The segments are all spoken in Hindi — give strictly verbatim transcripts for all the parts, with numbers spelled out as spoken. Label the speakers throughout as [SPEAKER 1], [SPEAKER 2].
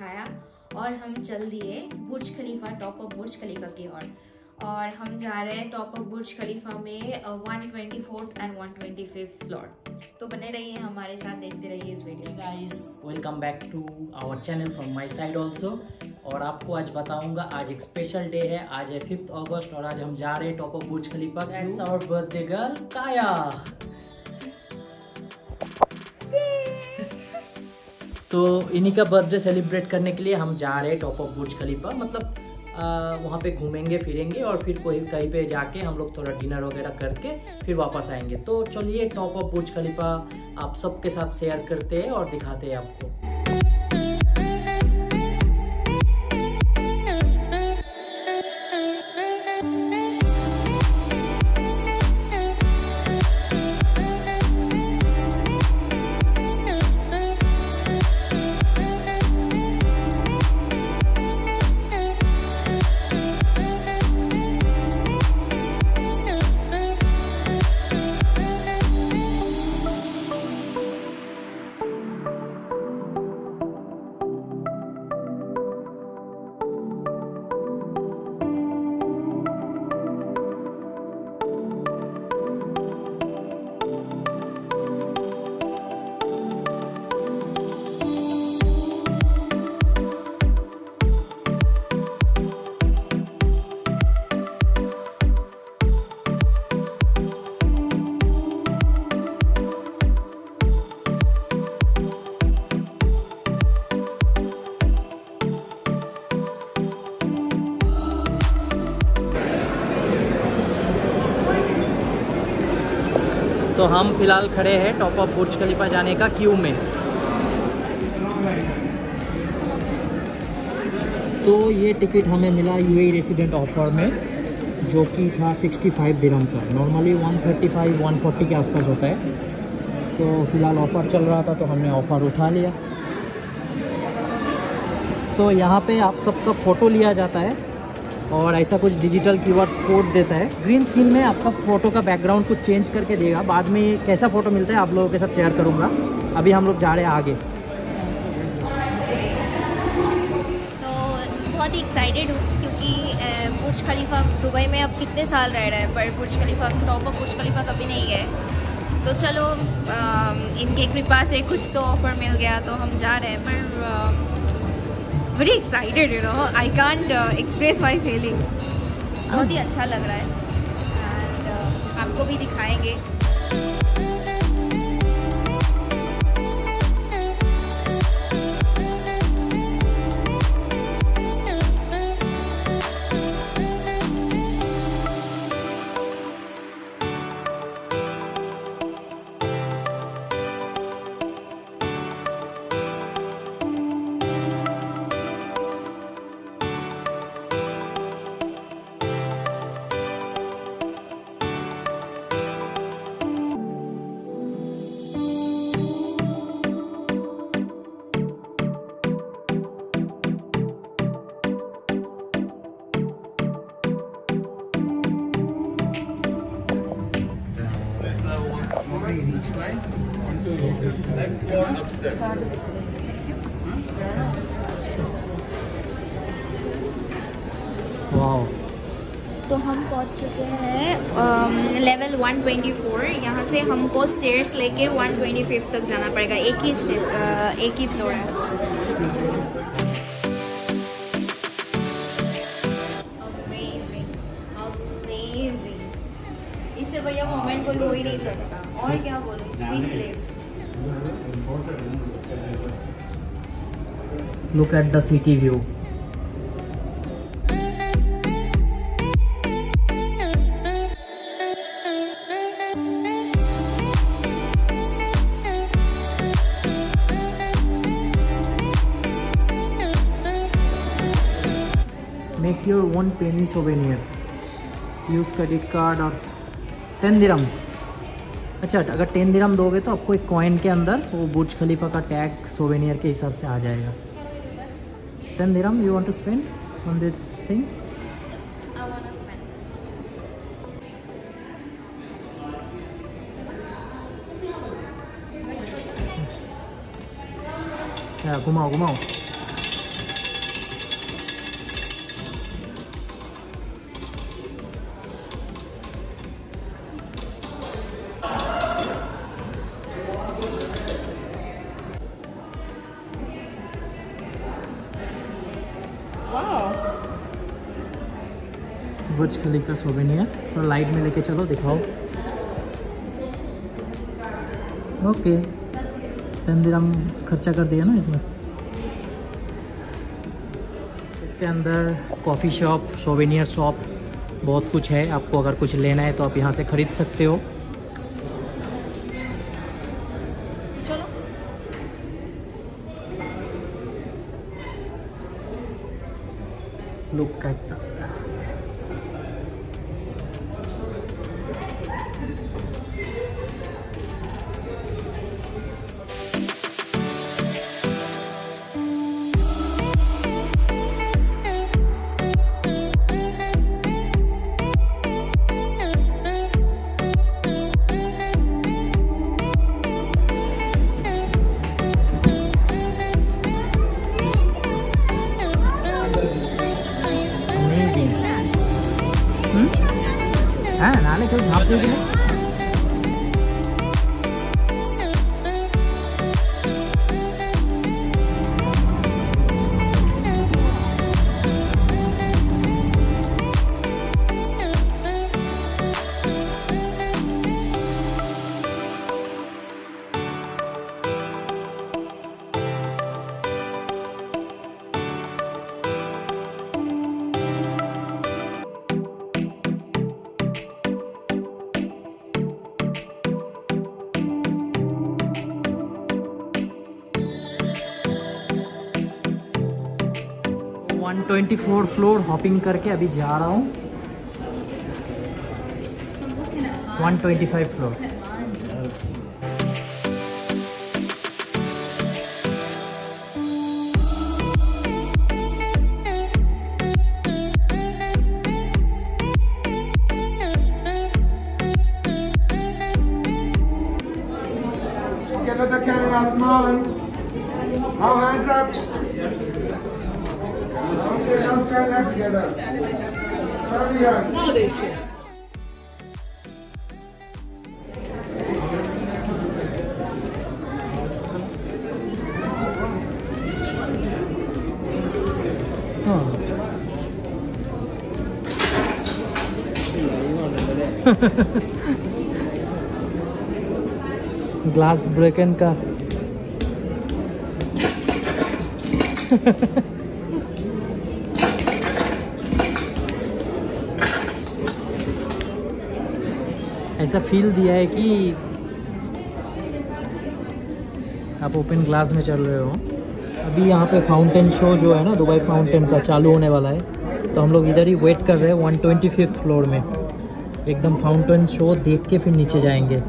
[SPEAKER 1] उठाया और हम चल दिए बुर्ज खलीफा, टॉप ऑफ बुर्ज खलीफा की ओर। और, और हम जा रहे हैं टॉप ऑफ बुर्ज खलीफा में one twenty fourth and one twenty fifth floor. तो बने रहिए हमारे साथ, देखते रहिए इस वीडियो।
[SPEAKER 2] Guys, welcome back to our channel from my side also. और आपको आज बताऊंगा, आज एक स्पेशल डे है, आज है फिफ्थ अगस्त और आज हम जा रहे हैं top of Burj Khalifa. That's our birthday girl Kaya. तो इन्हीं का बर्थडे सेलिब्रेट करने के लिए हम जा रहे हैं टॉप ऑफ बुर्ज खलीफा। मतलब वहाँ पे घूमेंगे फिरेंगे और फिर कोई कहीं पे जाके हम लोग थोड़ा डिनर वगैरह करके फिर वापस आएंगे। तो चलिए टॉप ऑफ बुर्ज खलीफा आप सबके साथ शेयर करते हैं और दिखाते हैं आपको। तो हम फिलहाल खड़े हैं टॉप ऑफ बुर्ज खलीफा जाने का क्यू में। तो ये टिकट हमें मिला यूएई रेसिडेंट ऑफर में, जो कि था सिक्सटी फाइव दिरहम का। Normally one thirty five one forty के आसपास होता है। तो फिलहाल ऑफ़र चल रहा था तो हमने ऑफ़र उठा लिया। तो यहाँ पे आप सबका फ़ोटो लिया जाता है और ऐसा कुछ डिजिटल कीवर्ड्स कोड देता है। ग्रीन स्क्रीन में आपका फ़ोटो का बैकग्राउंड कुछ चेंज करके देगा। बाद में कैसा फ़ोटो मिलता है आप लोगों के साथ शेयर करूँगा। अभी हम लोग जा रहे हैं आगे।
[SPEAKER 1] तो बहुत ही एक्साइटेड हूँ क्योंकि बुर्ज खलीफा दुबई में अब कितने साल रह रहा है, पर बुर्ज खलीफा, टॉप ऑफ बुर्ज खलीफा कभी नहीं गए। तो चलो आ, इनके कृपा से कुछ तो ऑफ़र मिल गया तो हम जा रहे हैं। पर आ, Very excited, you know. I can't uh, express my feeling. बहुत ही अच्छा लग रहा है and uh, आपको भी दिखाएंगे।
[SPEAKER 3] Next floor upstairs.
[SPEAKER 2] वाओ।
[SPEAKER 1] तो हम पहुंच चुके हैं लेवल वन ट्वेंटी फोर। यहाँ से हमको स्टेयर्स लेके वन ट्वेंटी फिफ्थ तक जाना पड़ेगा। एक ही स्टेप, एक ही फ्लोर है। Amazing, amazing. इससे बढ़िया कमेंट कोई हो ही नहीं सकता। और क्या बोलूं, speechless.
[SPEAKER 2] Look at the city view. Make your own penny souvenir. Use credit card और टेन दिरहम। अच्छा, अगर टेन दिरहम दोगे तो आपको एक कॉइन के अंदर वो बुर्ज खलीफा का टैग सोवेनियर के हिसाब से आ जाएगा। Ten dirham you want to spend on this thing?
[SPEAKER 1] I wanna spend.
[SPEAKER 2] घुमाओ घुमाओ। बुर्ज खलीफा सोवेनियर। तो लाइट में लेके चलो, दिखाओ। ओके, टेन दिरहम खर्चा कर दिया ना इसमें। इसके अंदर कॉफ़ी शॉप, सोवेनियर शॉप, बहुत कुछ है। आपको अगर कुछ लेना है तो आप यहाँ से ख़रीद सकते हो।
[SPEAKER 1] चलो
[SPEAKER 2] लुक एट द स्काई। हाँ, नाले कोई भाप दे दिया। One twenty four floor hopping करके अभी जा रहा हूँ one twenty five floor.
[SPEAKER 3] Get the camera, Osman. Now hands up. Okay, now stand up together. Sorry, hands.
[SPEAKER 2] Glass broken का ऐसा फील दिया है कि आप ओपन ग्लास में चल रहे हो। अभी यहाँ पे फाउंटेन शो जो है ना, दुबई फाउंटेन का चालू होने वाला है, तो हम लोग इधर ही वेट कर रहे हैं वन ट्वेंटी फिफ्थ फ्लोर में। एकदम फाउंटेन शो देख के फिर नीचे जाएंगे।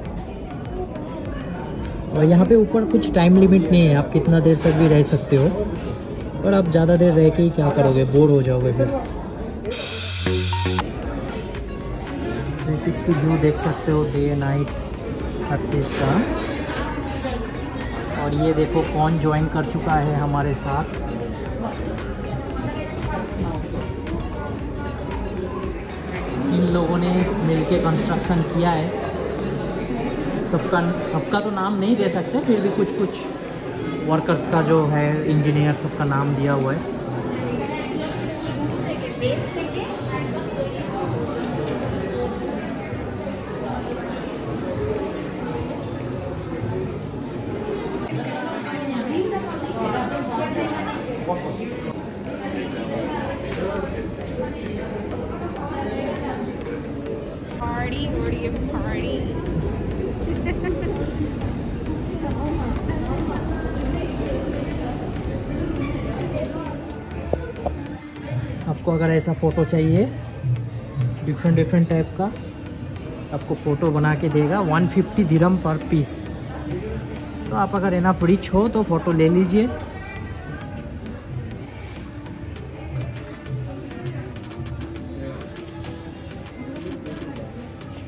[SPEAKER 2] और यहाँ पे ऊपर कुछ टाइम लिमिट नहीं है, आप कितना देर तक भी रह सकते हो, पर आप ज़्यादा देर रह के ही क्या करोगे, बोर हो जाओगे फिर। थ्री सिक्सटी व्यू देख सकते हो, डे नाइट हर चीज़ का। और ये देखो कौन ज्वाइन कर चुका है हमारे साथ। इन लोगों ने मिलके कंस्ट्रक्शन किया है। सबका सबका तो नाम नहीं दे सकते, फिर भी कुछ कुछ वर्कर्स का जो है, इंजीनियर सबका नाम दिया हुआ है।
[SPEAKER 1] Party, party, party.
[SPEAKER 2] आपको अगर ऐसा फ़ोटो चाहिए डिफरेंट डिफरेंट टाइप का, आपको फ़ोटो बना के देगा वन फिफ्टी दिरहम पर पीस। तो आप अगर इनफ रिच हो तो फ़ोटो ले लीजिए।